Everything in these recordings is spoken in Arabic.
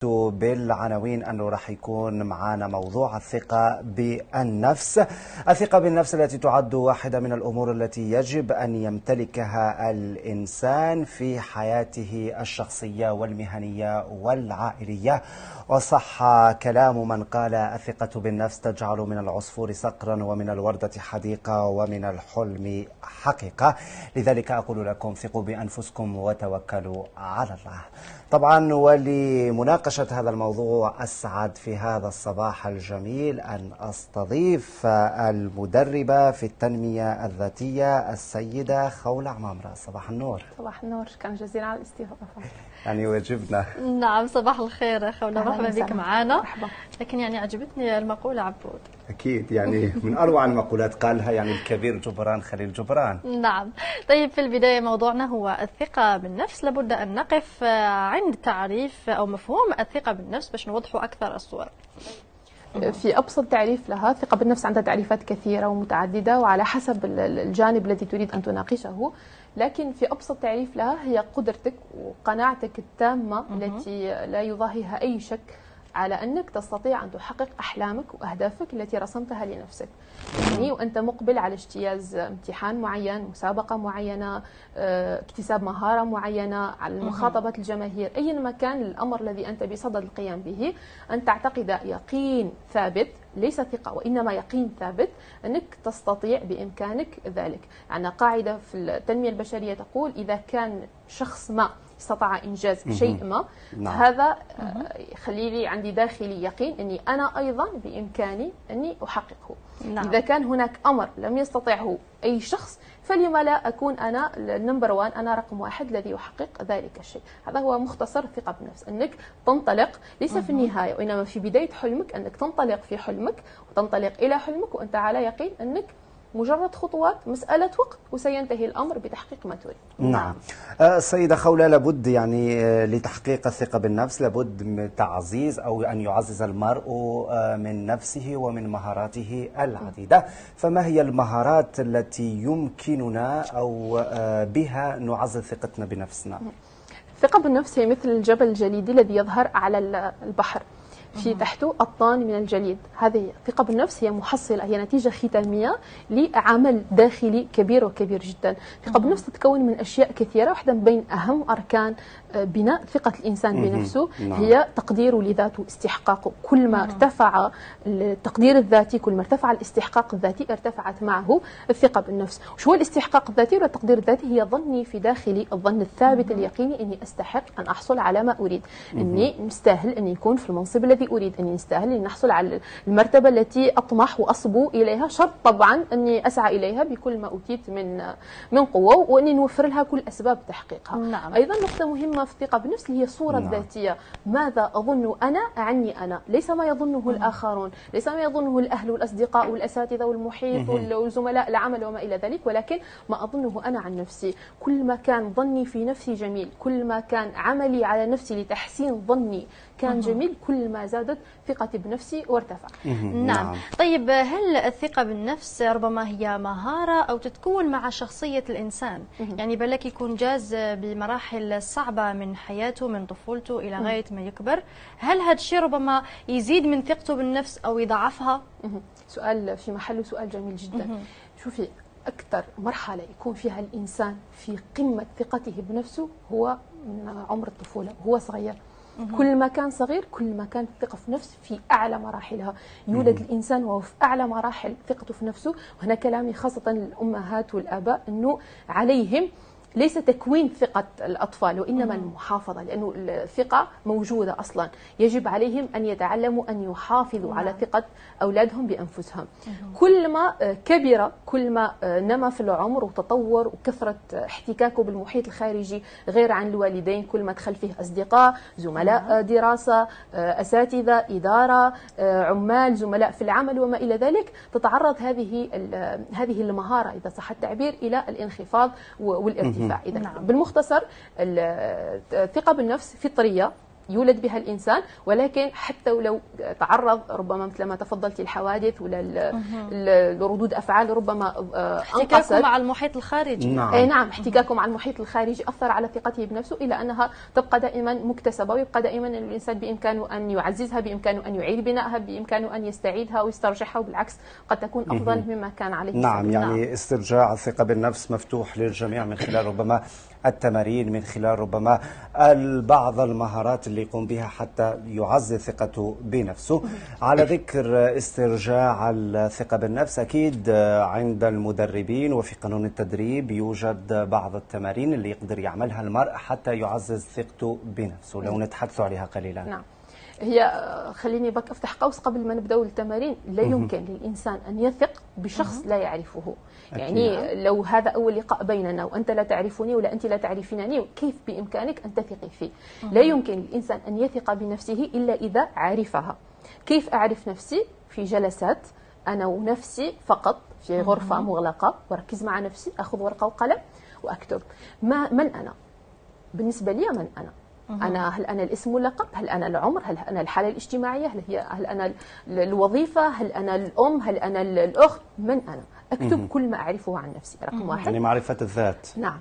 وجدت بالعناوين أنه راح يكون معنا موضوع الثقة بالنفس. الثقة بالنفس التي تعد واحدة من الأمور التي يجب أن يمتلكها الإنسان في حياته الشخصية والمهنية والعائلية. وصح كلام من قال: الثقة بالنفس تجعل من العصفور صقرا ومن الوردة حديقة ومن الحلم حقيقة. لذلك أقول لكم: ثقوا بأنفسكم وتوكلوا على الله. طبعا ولمناقشة هذا الموضوع أسعد في هذا الصباح الجميل أن أستضيف المدربة في التنمية الذاتية السيدة خولة عمامرة. صباح النور. صباح النور، شكرا جزيلا على الاستضافة. يعني واجبنا. نعم، صباح الخير خولة، مرحبا بك معنا. مرحبا. لكن يعني عجبتني المقولة عبود. أكيد، يعني من أروع المقولات قالها يعني الكبير جبران خليل جبران. نعم. طيب، في البداية موضوعنا هو الثقة بالنفس. لابد أن نقف عند تعريف أو مفهوم الثقة بالنفس باش نوضحوا أكثر الصور. في أبسط تعريف لها، الثقة بالنفس عندها تعريفات كثيرة ومتعددة وعلى حسب الجانب الذي تريد أن تناقشه، لكن في أبسط تعريف لها هي قدرتك وقناعتك التامة التي لا يضاهيها أي شك على أنك تستطيع أن تحقق أحلامك وأهدافك التي رسمتها لنفسك. يعني وأنت مقبل على اجتياز امتحان معين، مسابقة معينة، اكتساب مهارة معينة، على مخاطبة الجماهير، أي مكان الأمر الذي أنت بصدد القيام به، أن تعتقد يقين ثابت، ليس ثقة وإنما يقين ثابت، أنك تستطيع بإمكانك ذلك. يعني قاعدة في التنمية البشرية تقول: إذا كان شخص ما استطاع إنجاز شيء ما، هذا يخلي لي عندي داخلي يقين أني أنا أيضا بإمكاني أني أحققه. إذا كان هناك أمر لم يستطعه أي شخص، فلما لا أكون أنا النمبر 1، أنا رقم 1 الذي يحقق ذلك الشيء. هذا هو مختصر الثقة بالنفس، أنك تنطلق ليس في النهاية وإنما في بداية حلمك، أنك تنطلق في حلمك وتنطلق إلى حلمك وأنت على يقين أنك مجرد خطوات، مسألة وقت، وسينتهي الأمر بتحقيق ما تريد. نعم. السيدة خولة، لابد يعني لتحقيق الثقة بالنفس لابد من تعزيز أو أن يعزز المرء من نفسه ومن مهاراته العديدة. فما هي المهارات التي يمكننا أو بها نعزز ثقتنا بنفسنا؟ الثقة بالنفس هي مثل الجبل الجليدي الذي يظهر على البحر، في تحته أطنان من الجليد. هذه الثقة بالنفس هي محصلة، هي نتيجة ختامية لعمل داخلي كبير وكبير جدا. الثقة بالنفس تتكون من أشياء كثيرة، واحدة من بين أهم أركان بناء ثقة الإنسان بنفسه هي تقديره لذاته، استحقاقه. كل ما ارتفع التقدير الذاتي، كل ما ارتفع الاستحقاق الذاتي، ارتفعت معه الثقة بالنفس. وشو هو الاستحقاق الذاتي والتقدير الذاتي؟ هي ظني في داخلي، الظن الثابت اليقيني أني أستحق أن أحصل على ما أريد، أني مستاهل أن يكون في المنصب الذي أريد، أني مستاهل أن أحصل على المرتبة التي أطمح وأصبو إليها، شرط طبعا أني أسعى إليها بكل ما أوتيت من قوة، وأني نوفر لها كل أسباب تحقيقها. أيضا نقطة مهمة في الثقة بالنفس هي الصورة الذاتية. ماذا أظن أنا عني أنا، ليس ما يظنه الآخرون، ليس ما يظنه الأهل والأصدقاء والأساتذة والمحيط والزملاء العمل وما إلى ذلك، ولكن ما أظنه أنا عن نفسي. كل ما كان ظني في نفسي جميل، كل ما كان عملي على نفسي لتحسين ظني كان جميل، كل ما زادت ثقتي بنفسي وارتفع. نعم. طيب، هل الثقة بالنفس ربما هي مهارة أو تتكون مع شخصية الإنسان؟ يعني بالك يكون جاز بمراحل صعبة من حياته، من طفولته إلى غاية ما يكبر، هل هذا الشيء ربما يزيد من ثقته بالنفس أو يضعفها؟ سؤال في محله، سؤال جميل جدا. شوفي، أكثر مرحلة يكون فيها الإنسان في قمة ثقته بنفسه هو من عمر الطفولة، هو صغير. كل ما كان صغير كل ما كانت الثقة في نفسه في أعلى مراحلها. يولد الإنسان وهو في أعلى مراحل ثقته في نفسه. وهنا كلامي خاصة للأمهات والآباء، أنه عليهم ليس تكوين ثقة الأطفال وإنما المحافظة، لأنه الثقة موجودة أصلا. يجب عليهم أن يتعلموا أن يحافظوا على ثقة أولادهم بأنفسهم. كل ما كبر، كل ما نما في العمر وتطور وكثرة احتكاكه بالمحيط الخارجي غير عن الوالدين، كل ما دخل فيه أصدقاء، زملاء دراسة، أساتذة، إدارة، عمال، زملاء في العمل وما إلى ذلك، تتعرض هذه المهارة إذا صح التعبير إلى الانخفاض والارتفاع. إذا بالمختصر، الثقة بالنفس فطرية، يولد بها الإنسان، ولكن حتى ولو تعرض ربما مثل ما تفضلتي الحوادث ولا ردود أفعال ربما احتكاكه مع المحيط الخارجي. نعم، احتكاكه مع المحيط الخارجي أثر على ثقته بنفسه، إلى أنها تبقى دائما مكتسبة، ويبقى دائما الإنسان بإمكانه أن يعززها، بإمكانه أن يعيد بنائها، بإمكانه أن يستعيدها ويسترجعها، وبالعكس قد تكون أفضل مما كان عليه. نعم، يعني استرجاع الثقة بالنفس مفتوح للجميع من خلال ربما التمارين، من خلال ربما بعض المهارات اللي يقوم بها حتى يعزز ثقته بنفسه. على ذكر استرجاع الثقة بالنفس، أكيد عند المدربين وفي قانون التدريب يوجد بعض التمارين اللي يقدر يعملها المرء حتى يعزز ثقته بنفسه، لو نتحدث عليها قليلا. نعم، هي خليني بك أفتح قوس قبل ما نبدأ التمارين. لا يمكن للإنسان أن يثق بشخص لا يعرفه. يعني لو هذا أول لقاء بيننا وأنت لا تعرفني ولا أنت لا تعرفينني، كيف بإمكانك أن تثقي فيه؟ لا يمكن للإنسان أن يثق بنفسه إلا إذا عرفها. كيف أعرف نفسي؟ في جلسات أنا ونفسي فقط، في غرفة مغلقة، وركز مع نفسي، أخذ ورقة وقلم وأكتب من أنا بالنسبة لي. من أنا؟ هل أنا الاسم واللقب؟ هل أنا العمر؟ هل أنا الحالة الاجتماعية؟ هل أنا الوظيفة؟ هل أنا الأم؟ هل أنا الأخت؟ من أنا؟ أكتب كل ما أعرفه عن نفسي. رقم واحد، يعني معرفة الذات. نعم،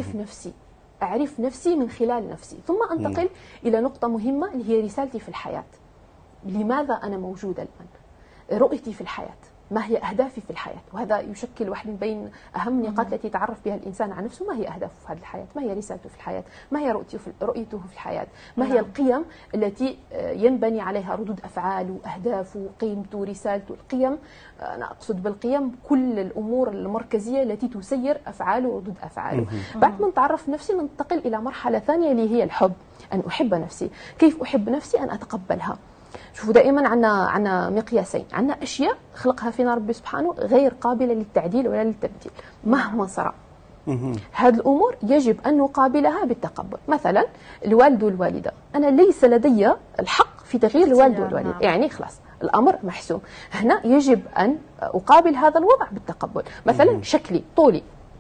أعرف نفسي من خلال نفسي. ثم أنتقل إلى نقطة مهمة اللي هي رسالتي في الحياة. لماذا أنا موجودة الآن؟ رؤيتي في الحياة، ما هي أهدافي في الحياة؟ وهذا يشكل واحد من بين أهم النقاط التي يتعرف بها الإنسان عن نفسه. ما هي أهدافه في هذه الحياة؟ ما هي رسالته في الحياة؟ ما هي رؤيته في الحياة؟ ما هي القيم التي ينبني عليها ردود أفعاله، أهدافه، قيمته، رسالته؟ القيم، أنا أقصد بالقيم كل الأمور المركزية التي تسير أفعاله وردود أفعاله. بعد ما نتعرف نفسي ننتقل إلى مرحلة ثانية اللي هي الحب. أن أحب نفسي. كيف أحب نفسي؟ أن أتقبلها. شوفوا، دائما عندنا مقياسين. عندنا أشياء خلقها فينا ربي سبحانه غير قابلة للتعديل ولا للتبديل مهما صار. هذه الأمور يجب أن نقابلها بالتقبل. مثلا الوالد والوالدة، أنا ليس لدي الحق في تغيير الوالد والوالدة، يعني خلاص الأمر محسوم. هنا يجب أن أقابل هذا الوضع بالتقبل. مثلا شكلي، طولي،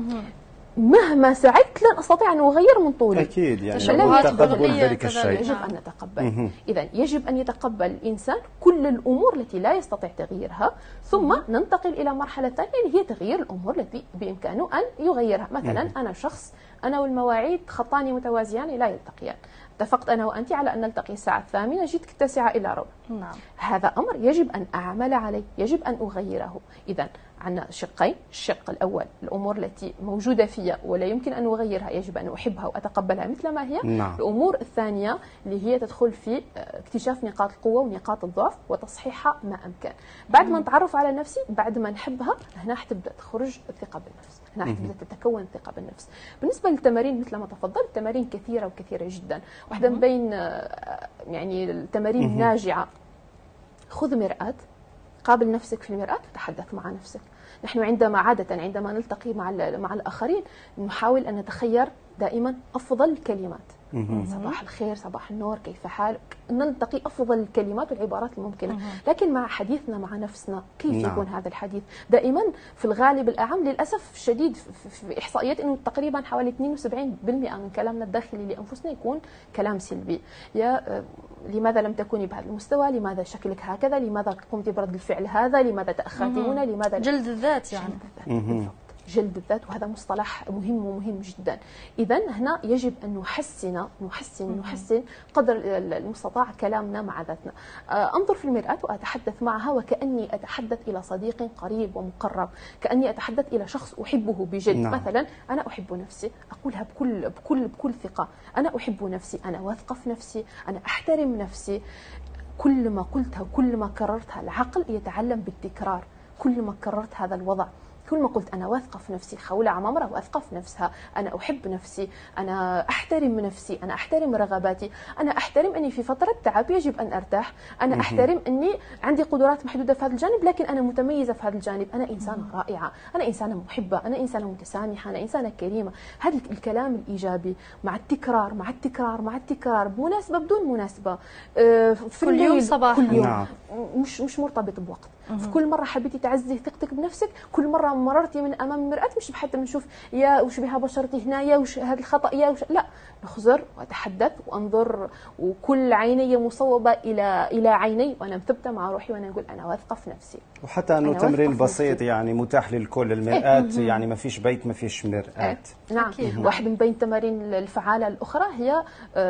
مهما سعيت لن أستطيع أن أغير من طولي. أكيد، يعني تقبل ذلك الشيء يجب أن نتقبل. إذا يجب أن يتقبل الإنسان كل الأمور التي لا يستطيع تغييرها، ثم ننتقل إلى مرحلة ثانية اللي هي تغيير الأمور التي بإمكانه أن يغيرها. مثلا أنا شخص، أنا والمواعيد خطان متوازيان لا يلتقيان، اتفقت أنا وأنت على أن نلتقي الساعة 8، جئتك 9:15. نعم. هذا أمر يجب أن أعمل عليه، يجب أن أغيره. إذا عندنا شقين. الشق الأول الأمور التي موجودة فيها ولا يمكن أن أغيرها، يجب أن أحبها وأتقبلها مثل ما هي. نعم. الأمور الثانية اللي هي تدخل في اكتشاف نقاط القوة ونقاط الضعف وتصحيحها ما أمكن. بعد ما نتعرف على نفسي، بعد ما نحبها، هنا حتبدأ تخرج الثقة بالنفس، هنا حتبدأ تتكون الثقة بالنفس. بالنسبة للتمارين مثل ما تفضل، التمارين كثيرة وكثيرة جدا. واحدة من بين يعني التمارين الناجعة، خذ مرآة، قابل نفسك في المرآة وتحدث مع نفسك. نحن عندما نلتقي مع الآخرين نحاول أن نتخير دائما أفضل الكلمات. صباح الخير، صباح النور، كيف حالك؟ نلتقي أفضل الكلمات والعبارات الممكنة. لكن مع حديثنا مع نفسنا كيف يكون هذا الحديث؟ دائما في الغالب الأعم للأسف الشديد في إحصائيات أنه تقريبا حوالي 72% من كلامنا الداخلي لأنفسنا يكون كلام سلبي. لماذا لم تكوني بهذا المستوى؟ لماذا شكلك هكذا؟ لماذا قمت برد الفعل هذا؟ لماذا تأخرتي هنا؟ لماذا جلد الذات يعني. جلد الذات، وهذا مصطلح مهم جدا. إذن هنا يجب أن نحسن قدر المستطاع كلامنا مع ذاتنا. أنظر في المرآة وأتحدث معها وكأني أتحدث إلى صديق قريب ومقرب، كأني أتحدث إلى شخص أحبه بجد. مثلا أنا أحب نفسي، أقولها بكل ثقة. أنا أحب نفسي، أنا واثقة في نفسي، أنا أحترم نفسي. كل ما قلتها وكل ما كررتها، العقل يتعلم بالتكرار. كل ما كررت هذا الوضع، كل ما قلت أنا واثقة في نفسي، خولة عمامرة واثقة في نفسها، أنا أحب نفسي، أنا أحترم نفسي، أنا أحترم رغباتي، أنا أحترم أني في فترة تعب يجب أن أرتاح، أنا أحترم أني عندي قدرات محدودة في هذا الجانب لكن أنا متميزة في هذا الجانب، أنا إنسانة رائعة، أنا إنسانة محبة، أنا إنسانة متسامحة، أنا إنسانة كريمة. هذا الكلام الإيجابي مع التكرار مع التكرار مع التكرار، بمناسبة بدون مناسبة، في كل يوم صباحا، كل يوم. مش مرتبط بوقت. في كل مرة حبيتي تعززي ثقتك بنفسك، كل مرة مررتي من امام المراه مش حتى بنشوف يا وش بها بشرتي هنا، يا وش هذا الخطا، يا وش لا، نخزر واتحدث وانظر، وكل عيني مصوبه الى عيني، وانا مثبته مع روحي، وانا نقول انا واثقه في نفسي. وحتى انه تمرين بسيط يعني متاح للكل، المرآة يعني ما فيش بيت ما فيش مرآة. نعم. واحد من بين التمارين الفعاله الاخرى هي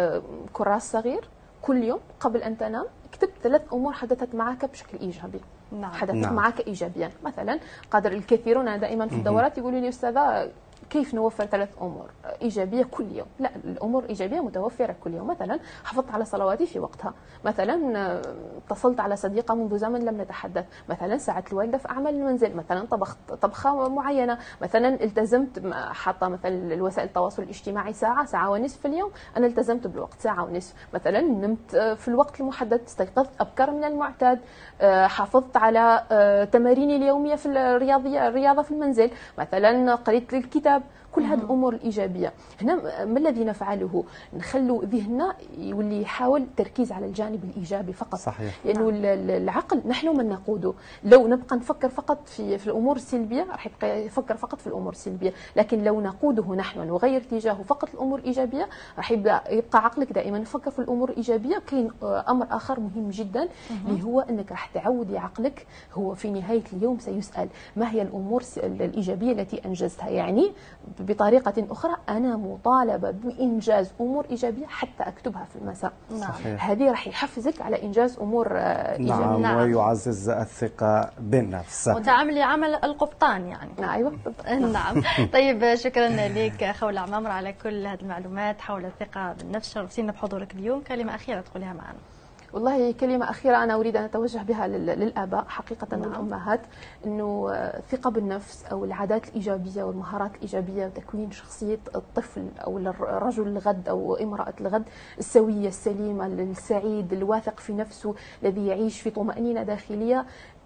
كراس صغير، كل يوم قبل ان تنام اكتب 3 امور حدثت معك بشكل ايجابي. نعم. حدثت معك ايجابيا. مثلا قدر الكثيرون، انا دائما في الدورات يقولوا لي استاذه كيف نوفر 3 امور ايجابيه كل يوم؟ لا، الامور الايجابيه متوفره كل يوم. مثلا حافظت على صلواتي في وقتها، مثلا اتصلت على صديقه منذ زمن لم نتحدث، مثلا ساعدت الوالده في اعمال المنزل، مثلا طبخت طبخه معينه، مثلا التزمت حاطه مثلا الوسائل التواصل الاجتماعي ساعه ونصف في اليوم، انا التزمت بالوقت ساعه ونصف. مثلا نمت في الوقت المحدد، استيقظت ابكر من المعتاد، حافظت على تماريني اليوميه في الرياضه في المنزل، مثلا قريت الكتاب. كل هذه الامور الايجابيه. هنا ما الذي نفعله؟ نخلو ذهننا يولي يحاول التركيز على الجانب الايجابي فقط. صحيح. لانه العقل نحن من نقوده. لو نبقى نفكر فقط في الامور السلبيه راح يبقى يفكر فقط في الامور السلبيه، لكن لو نقوده نحن ونغير اتجاهه فقط الامور الايجابيه راح يبقى عقلك دائما يفكر في الامور الايجابيه. كاين امر اخر مهم جدا اللي هو انك راح تعودي عقلك، هو في نهايه اليوم سيسال ما هي الامور الايجابيه التي انجزتها، يعني بطريقة أخرى أنا مطالبة بإنجاز أمور إيجابية حتى أكتبها في المساء. صحيح. هذه راح يحفزك على إنجاز أمور إيجابية. نعم. ويعزز الثقة بالنفس، وتعملي عمل القبطان يعني. أيوة. نعم. طيب شكرا لك خولة عمامرة على كل هذه المعلومات حول الثقة بالنفس، شرفتينا بحضورك اليوم. كلمة أخيرة تقوليها معنا؟ والله كلمة أخيرة أنا أريد أن أتوجه بها للآباء حقيقة والأمهات، أنه الثقة بالنفس أو العادات الإيجابية والمهارات الإيجابية وتكوين شخصية الطفل أو الرجل الغد أو امرأة الغد السوية السليمة السعيد الواثق في نفسه الذي يعيش في طمأنينة داخلية،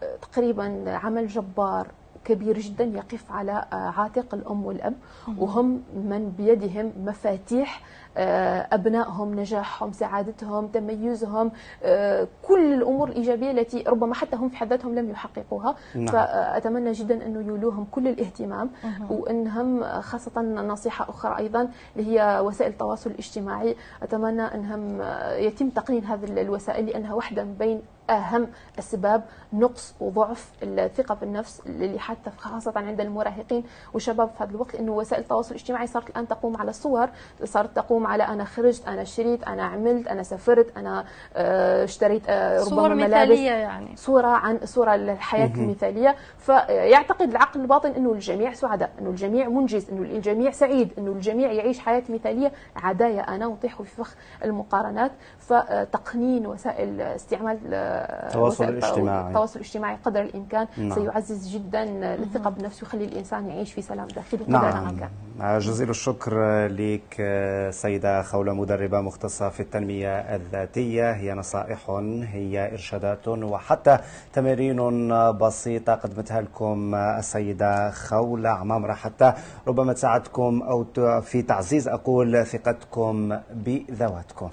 تقريبا عمل جبار كبير جدا يقف على عاتق الأم والأب، وهم من بيدهم مفاتيح أبنائهم، نجاحهم، سعادتهم، تميزهم، كل الأمور الإيجابية التي ربما حتى هم في حد ذاتهم لم يحققوها. فأتمنى جدا أنه يولوهم كل الاهتمام، وأنهم خاصة نصيحة أخرى أيضا اللي هي وسائل التواصل الاجتماعي، أتمنى أنهم يتم تقنين هذه الوسائل، لأنها واحدة من بين أهم أسباب نقص وضعف الثقة بالنفس اللي حتى خاصة عند المراهقين والشباب في هذا الوقت. إنه وسائل التواصل الاجتماعي صارت الآن تقوم على الصور، صارت تقوم على أنا خرجت، أنا شريت، أنا عملت، أنا سافرت، أنا اشتريت ربما صور ملابس مثالية، يعني صورة الحياة المثالية. فيعتقد العقل الباطن إنه الجميع سعداء، إنه الجميع منجز، إنه الجميع سعيد، إنه الجميع يعيش حياة مثالية. عدايا أنا نطيح في فخ المقارنات. فتقنين وسائل استعمال التواصل الاجتماعي قدر الإمكان سيعزز جدا الثقة بالنفس ويخلي الإنسان يعيش في سلام داخلي قدر الإمكان. جزيل الشكر لك سيدة خولة، مدربة مختصة في التنمية الذاتية. هي نصائح، هي إرشادات، وحتى تمارين بسيطة قدمتها لكم السيدة خولة عمامرة حتى ربما تساعدكم أو في تعزيز ثقتكم بذواتكم.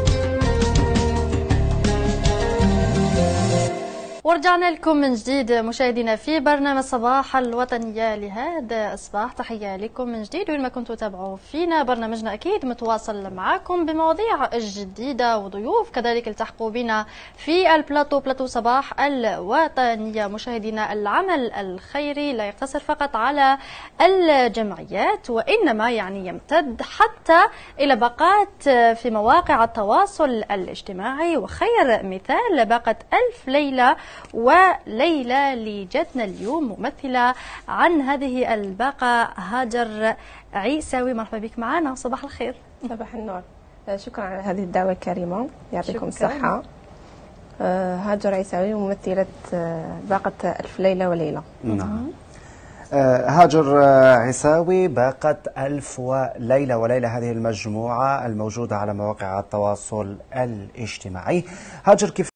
ورجعنا لكم من جديد مشاهدينا في برنامج صباح الوطنية لهذا الصباح. تحية لكم من جديد وين ما كنتوا تابعوا فينا. برنامجنا أكيد متواصل معكم بمواضيع جديدة وضيوف كذلك التحقوا بنا في بلاتو صباح الوطنية. مشاهدينا، العمل الخيري لا يقتصر فقط على الجمعيات، وإنما يعني يمتد حتى إلى باقات في مواقع التواصل الاجتماعي. وخير مثال باقة ألف ليلة وليلى لجتنا اليوم ممثلة عن هذه الباقة هاجر عيساوي. مرحبا بك معنا، صباح الخير. صباح النور، شكرا على هذه الدعوة الكريمة، يعطيكم الصحة. هاجر عيساوي ممثلة باقة ألف ليلة وليلة. نعم. هاجر عيساوي، باقة ألف وليلة وليلة، هذه المجموعة الموجودة على مواقع التواصل الاجتماعي. هاجر، كيف